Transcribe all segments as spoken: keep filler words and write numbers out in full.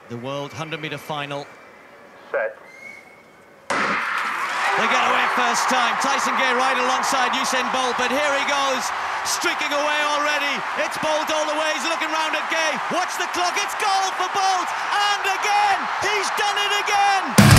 the World one hundred metre final. Set. They get away first time. Tyson Gay right alongside Usain Bolt, but here he goes, streaking away already. It's Bolt all the way. He's looking round at Gay. Watch the clock. It's goal for Bolt, and again he's done it again.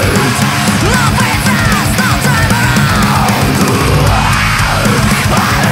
Love is us, no time around.